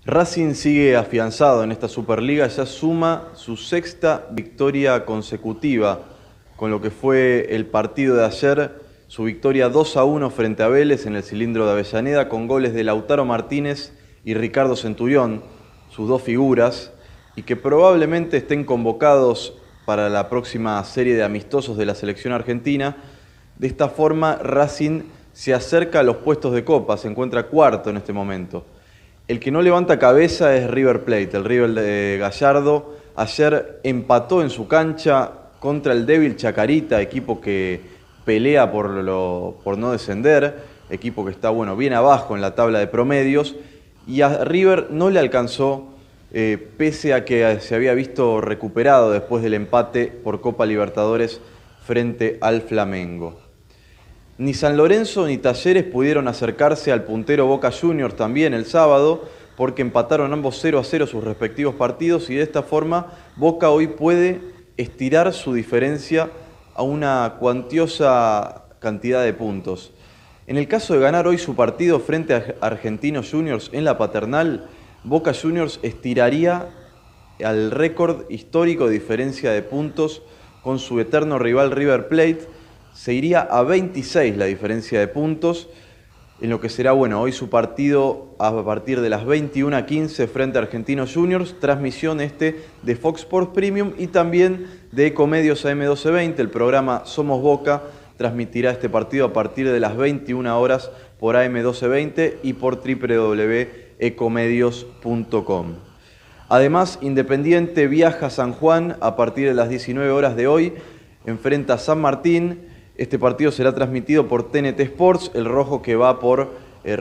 Racing sigue afianzado en esta Superliga, ya suma su sexta victoria consecutiva, con lo que fue el partido de ayer, su victoria 2-1 frente a Vélez en el Cilindro de Avellaneda, con goles de Lautaro Martínez y Ricardo Centurión, sus dos figuras, y que probablemente estén convocados para la próxima serie de amistosos de la selección argentina. De esta forma, Racing se acerca a los puestos de Copa, se encuentra cuarto en este momento. El que no levanta cabeza es River Plate, el River de Gallardo. Ayer empató en su cancha contra el débil Chacarita, equipo que pelea por no descender, equipo que está bien abajo en la tabla de promedios, y a River no le alcanzó, pese a que se había visto recuperado después del empate por Copa Libertadores frente al Flamengo. Ni San Lorenzo ni Talleres pudieron acercarse al puntero Boca Juniors también el sábado, porque empataron ambos 0-0 sus respectivos partidos, y de esta forma Boca hoy puede estirar su diferencia a una cuantiosa cantidad de puntos. En el caso de ganar hoy su partido frente a Argentinos Juniors en la Paternal, Boca Juniors estiraría al récord histórico de diferencia de puntos con su eterno rival River Plate. Se iría a 26 la diferencia de puntos, en lo que será hoy su partido a partir de las 21:15 frente a Argentinos Juniors, transmisión de Fox Sports Premium y también de Ecomedios AM1220. El programa Somos Boca transmitirá este partido a partir de las 21 horas por AM1220 y por www.ecomedios.com. Además, Independiente viaja a San Juan a partir de las 19 horas de hoy, enfrenta a San Martín. Este partido será transmitido por TNT Sports, el rojo que va por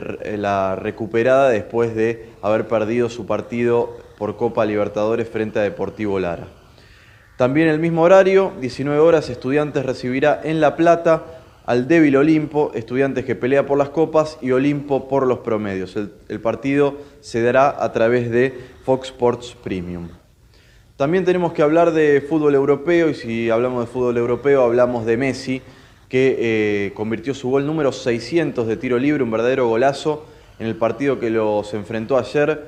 la recuperada después de haber perdido su partido por Copa Libertadores frente a Deportivo Lara. También el mismo horario, 19 horas, Estudiantes recibirá en La Plata al débil Olimpo, Estudiantes que pelea por las copas y Olimpo por los promedios. El partido se dará a través de Fox Sports Premium. También tenemos que hablar de fútbol europeo, y si hablamos de fútbol europeo hablamos de Messi, que convirtió su gol número 600 de tiro libre, un verdadero golazo, en el partido que los enfrentó ayer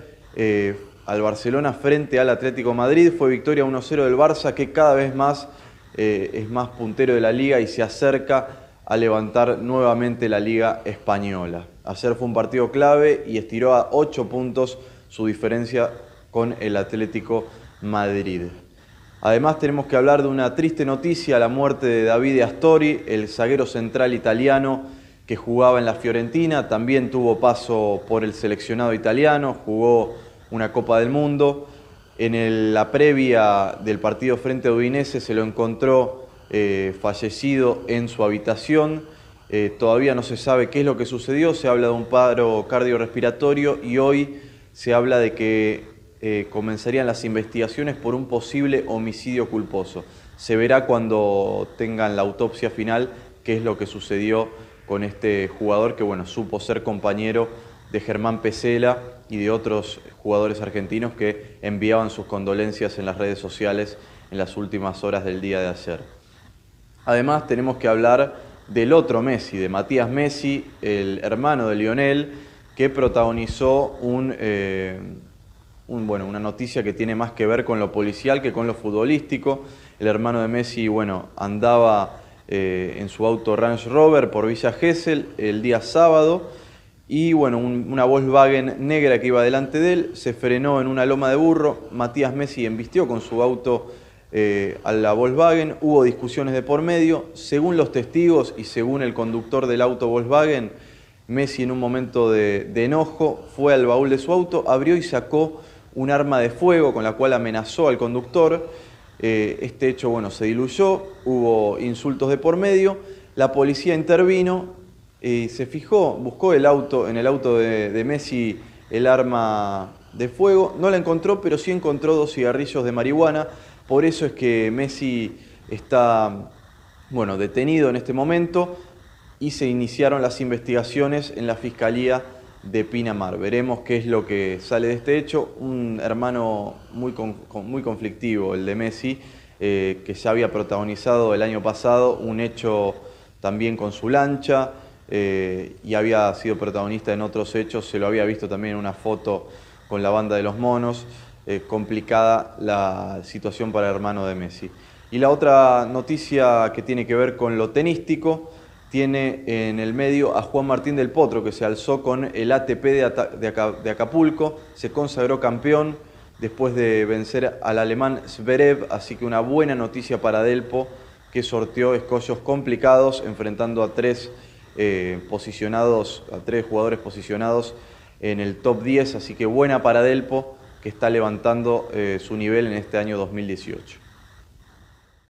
al Barcelona frente al Atlético Madrid. Fue victoria 1-0 del Barça, que cada vez más es más puntero de la Liga y se acerca a levantar nuevamente la Liga Española. Ayer fue un partido clave y estiró a 8 puntos su diferencia con el Atlético Madrid. Además tenemos que hablar de una triste noticia, la muerte de Davide Astori, el zaguero central italiano que jugaba en la Fiorentina, también tuvo paso por el seleccionado italiano, jugó una Copa del Mundo. En la previa del partido frente a Udinese se lo encontró fallecido en su habitación. Todavía no se sabe qué es lo que sucedió, se habla de un paro cardiorrespiratorio y hoy se habla de que comenzarían las investigaciones por un posible homicidio culposo. Se verá cuando tengan la autopsia final qué es lo que sucedió con este jugador que supo ser compañero de Germán Pesela y de otros jugadores argentinos que enviaban sus condolencias en las redes sociales en las últimas horas del día de ayer. Además tenemos que hablar del otro Messi, de Matías Messi, el hermano de Lionel, que protagonizó una noticia que tiene más que ver con lo policial que con lo futbolístico. El hermano de Messi, andaba en su auto Range Rover por Villa Gesell el día sábado y una Volkswagen negra que iba delante de él se frenó en una loma de burro. Matías Messi embistió con su auto a la Volkswagen, hubo discusiones de por medio. Según los testigos y según el conductor del auto Volkswagen, Messi en un momento de enojo fue al baúl de su auto, abrió y sacó un arma de fuego con la cual amenazó al conductor. Este hecho se diluyó, hubo insultos de por medio, la policía intervino y se fijó, buscó en el auto de Messi el arma de fuego, no la encontró, pero sí encontró 2 cigarrillos de marihuana. Por eso es que Messi está detenido en este momento y se iniciaron las investigaciones en la Fiscalía de Pinamar. Veremos qué es lo que sale de este hecho. Un hermano muy conflictivo, el de Messi, que ya había protagonizado el año pasado un hecho también con su lancha y había sido protagonista en otros hechos. Se lo había visto también en una foto con la banda de los monos. Complicada la situación para el hermano de Messi. Y la otra noticia que tiene que ver con lo tenístico, tiene en el medio a Juan Martín del Potro, que se alzó con el ATP de Acapulco, se consagró campeón después de vencer al alemán Zverev, así que una buena noticia para Delpo, que sorteó escollos complicados, enfrentando a tres jugadores posicionados en el top 10, así que buena para Delpo, que está levantando su nivel en este año 2018.